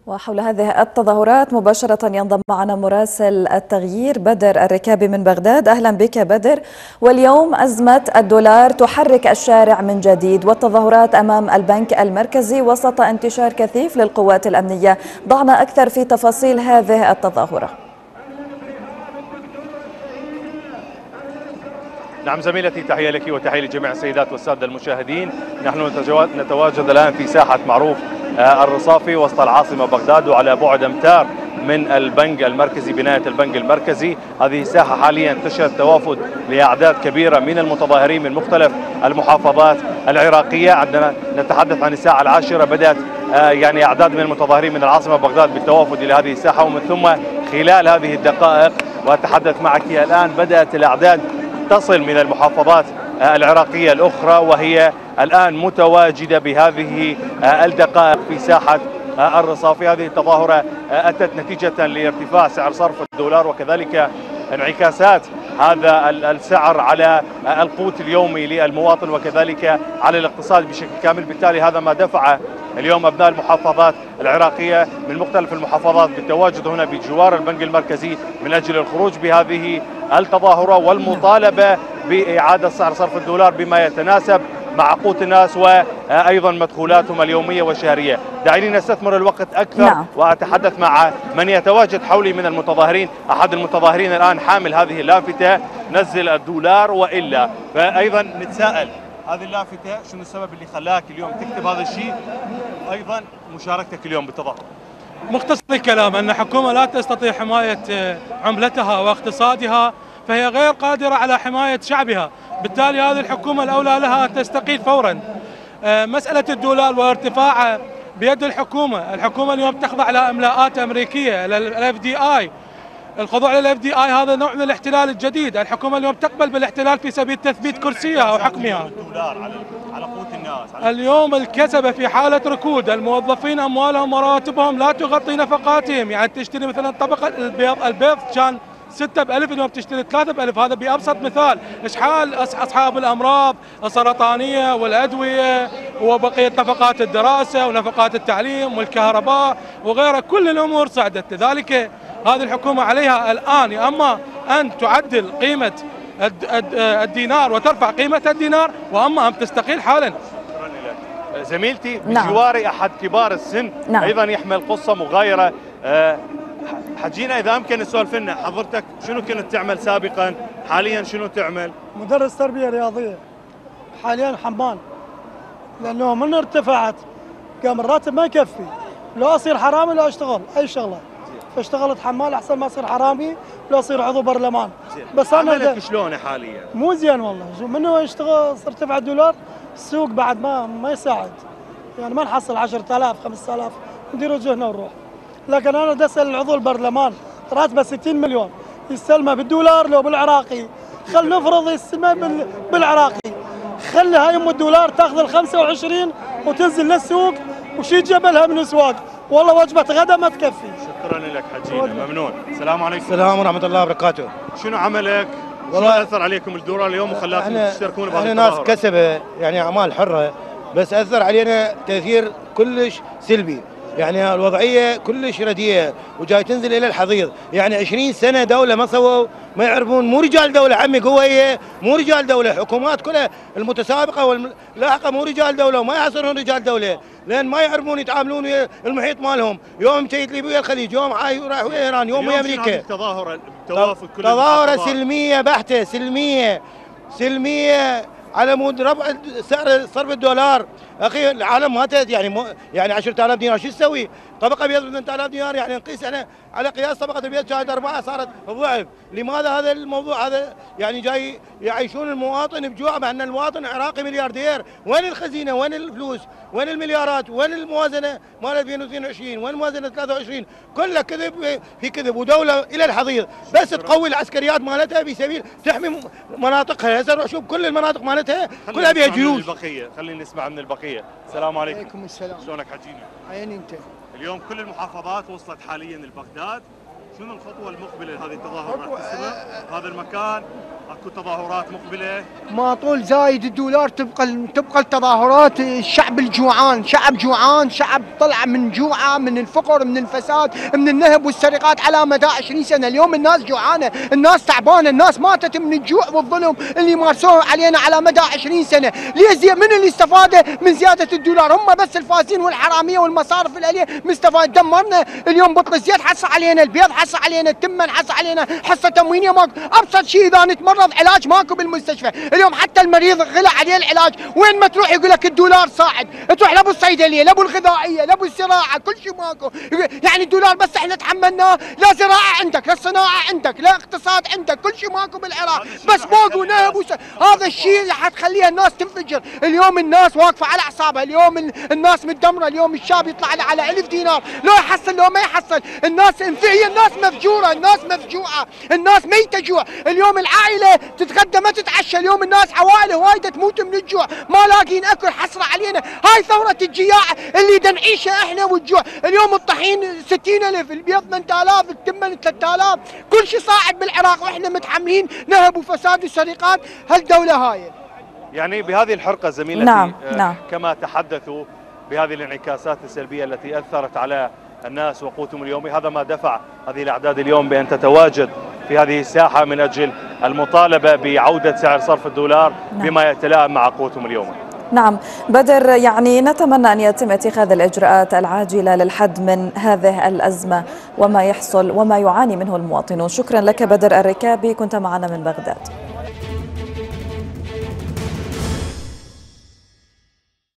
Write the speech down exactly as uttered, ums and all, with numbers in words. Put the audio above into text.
وحول هذه التظاهرات مباشرة ينضم معنا مراسل التغيير بدر الركابي من بغداد. أهلا بك بدر. واليوم أزمة الدولار تحرك الشارع من جديد، والتظاهرات أمام البنك المركزي وسط انتشار كثيف للقوات الأمنية. ضعنا أكثر في تفاصيل هذه التظاهرة. نعم زميلتي، تحية لك وتحية لجميع السيدات والسادة المشاهدين. نحن نتواجد الآن في ساحة معروف الرصافي وسط العاصمة بغداد، وعلى بعد أمتار من البنك المركزي، بناية البنك المركزي. هذه الساحة حاليا تشهد توافد لأعداد كبيرة من المتظاهرين من مختلف المحافظات العراقية. عندما نتحدث عن الساعة العاشرة بدأت يعني أعداد من المتظاهرين من العاصمة بغداد بالتوافد إلى هذه الساحة، ومن ثم خلال هذه الدقائق وأتحدث معك الآن بدأت الأعداد تصل من المحافظات العراقية الأخرى، وهي الآن متواجدة بهذه الدقائق في ساحة الرصافي. هذه التظاهرة أتت نتيجة لارتفاع سعر صرف الدولار وكذلك انعكاسات هذا السعر على القوت اليومي للمواطن وكذلك على الاقتصاد بشكل كامل. بالتالي هذا ما دفع اليوم أبناء المحافظات العراقية من مختلف المحافظات بالتواجد هنا بجوار البنك المركزي من أجل الخروج بهذه التظاهرة والمطالبة بإعادة سعر صرف الدولار بما يتناسب مع قوت الناس وأيضا مدخولاتهم اليومية والشهرية. دعيني نستثمر الوقت أكثر نعم. وأتحدث مع من يتواجد حولي من المتظاهرين. أحد المتظاهرين الآن حامل هذه اللافتة نزل الدولار وإلا، فأيضا نتساءل هذه اللافتة شنو السبب اللي خلاك اليوم تكتب هذا الشيء، أيضا مشاركتك اليوم بالتظاهر؟ مختصر الكلام أن الحكومة لا تستطيع حماية عملتها واقتصادها، فهي غير قادرة على حماية شعبها. بالتالي هذه الحكومة الأولى لها أن تستقيل فورا. مسألة الدولار وارتفاعه بيد الحكومة. الحكومة اليوم تخضع لإملاءات أمريكية للإف دي آي. الخضوع للإف دي آي هذا نوع من الاحتلال الجديد. الحكومة اليوم تقبل بالاحتلال في سبيل تثبيت كرسيها وحكمها. الدولار على على قوت الناس. على اليوم الكسبة في حالة ركود، الموظفين أموالهم ورواتبهم لا تغطي نفقاتهم. يعني تشتري مثلا طبقة البيض البيض كان ستة بألف، اليوم تشتري ثلاثة بألف. هذا بأبسط مثال. إشحال أصحاب الأمراض السرطانية والأدوية وبقية نفقات الدراسة ونفقات التعليم والكهرباء وغيرها، كل الأمور صعدت. لذلك هذه الحكومة عليها الآن يا أما أن تعدل قيمة الدينار وترفع قيمة الدينار، وأما أن تستقيل حالا. زميلتي بجواري نعم. أحد كبار السن نعم. أيضا يحمل قصة مغايرة. أه حجينا إذا أمكن السؤال فينا، حضرتك شنو كنت تعمل سابقا؟ حاليا شنو تعمل؟ مدرس تربية رياضية، حاليا حمال، لأنه من ارتفعت قام الراتب ما يكفي. لو أصير حرامي لو أشتغل أي شغلة، فاشتغلت حمال أحسن ما أصير حرامي لو أصير عضو برلمان. بس أنا شلونه حاليا؟ مو زين والله. منه يشتغل ارتفع الدولار، السوق بعد ما ما يساعد، يعني ما نحصل عشرة آلاف خمسة آلاف ندير وجهنا ونروح. لكن أنا بدي أسأل العضو البرلمان راتبه ستين مليون يستلمه بالدولار لو بالعراقي. خل نفرض يستلمه بالعراقي، خلي هاي ام الدولار تاخذ ال خمسة وعشرين وتنزل للسوق وشي جبلها من اسواق. والله وجبة غدا ما تكفي. شكرا لك حجينا، ممنون. السلام عليكم. السلام ورحمة الله وبركاته. شنو عملك؟ والله اثر عليكم الدولار اليوم وخلاكم تشتركون بهذه التظاهرات؟ احنا ناس كسبة يعني اعمال حرة، بس اثر علينا تاثير كلش سلبي. يعني الوضعيه كلش رديئه وجاي تنزل الى الحضيض. يعني عشرين سنه دوله ما سووا، ما يعرفون. مو رجال دوله عمي قويه، مو رجال دوله. حكومات كلها المتسابقه واللاحقه مو رجال دوله وما يحصلون رجال دوله، لان ما يعرفون يتعاملون ويا المحيط مالهم. يوم مشيت لي ويا الخليج، يوم رايح ويا ايران، يوم ويا امريكا. التظاهره التوافد كل تظاهره سلميه بحته، سلميه سلميه على مود رفع سعر صرف الدولار. اخي العالم ماتت. يعني مو يعني عشرة آلاف دينار شو تسوي؟ طبقه بيض ثمانية آلاف دينار، يعني نقيس احنا على قياس طبقه البيض شاهد اربعه صارت الضعف. لماذا هذا الموضوع هذا يعني جاي يعيشون المواطن بجوع، مع ان المواطن العراقي ملياردير؟ وين الخزينه؟ وين الفلوس؟ وين المليارات؟ وين الموازنه مال ألفين واثنين وعشرين؟ وين موازنه ثلاثة وعشرين؟ كله كذب في كذب، ودوله الى الحضيض بس تقوي العسكريات مالتها في سبيل تحمي مناطقها. هسه روح شوف كل المناطق مالتها كلها بها جيوش. البقيه خلينا نسمع من البقيه. السلام عليكم. وعليكم السلام. شلونك حجينا؟ عيني انت. اليوم كل المحافظات وصلت حاليا لبغداد، شنو الخطوه المقبله لهذه التظاهره؟ راح تستمر هذا المكان اكو تظاهرات مقبله؟ ما طول زايد الدولار تبقى تبقى التظاهرات. الشعب الجوعان، شعب جوعان، شعب طلع من جوعه، من الفقر، من الفساد، من النهب والسرقات على مدى عشرين سنه. اليوم الناس جوعانه، الناس تعبانه، الناس ماتت من الجوع والظلم اللي مارسوه علينا على مدى عشرين سنه. ليش من اللي استفاد من زياده الدولار؟ هم بس الفاسدين والحراميه والمصارف الاليه مستفاد. دمرنا اليوم بطل الزيت حص علينا، البيض حص علينا، التمن حص علينا، حصه تموينيه ماكو. ابسط شيء اذا نتمرض علاج ماكو بالمستشفى. اليوم حتى المريض غلى عليه العلاج، وين ما تروح يقول لك الدولار صاعد، تروح لابو الصيدليه، لابو الغذائيه، لابو الزراعه، كل شيء ماكو. يعني الدولار بس احنا تحملناه، لا زراعه عندك، لا صناعه عندك، لا اقتصاد عندك، كل شيء ماكو بالعراق، بس موق ونهب وس... هذا الشيء اللي حتخليها الناس تنفجر. اليوم الناس واقفه على اعصابها، اليوم الناس متدمره، اليوم الشاب يطلع على ألف دينار، لو يحصل لو ما يحصل. الناس هي الناس مفجوره، الناس مفجوعه، الناس ميته جوع. اليوم العائله تتغدى ما تتعشى، اليوم الناس عوائل وايده تموت من الجوع، ما لاقين اكل. حسره علينا، هاي ثوره الجياع اللي دنعيشها احنا والجوع. اليوم الطحين ستين ألف، البيض ثمانية آلاف، التمن ثلاثة آلاف، كل شيء صاعد بالعراق واحنا متحملين نهب وفساد وسرقات هالدوله هاي. يعني بهذه الحرقه زميلتي نعم. آه نعم. كما تحدثوا بهذه الانعكاسات السلبيه التي اثرت على الناس وقوتهم اليومي، هذا ما دفع هذه الاعداد اليوم بان تتواجد في هذه الساحه من اجل المطالبه بعوده سعر صرف الدولار نعم. بما يتلائم مع قوتهم اليومي. نعم بدر، يعني نتمنى أن يتم اتخاذ الإجراءات العاجلة للحد من هذه الأزمة وما يحصل وما يعاني منه المواطنون. شكرا لك بدر الركابي، كنت معنا من بغداد.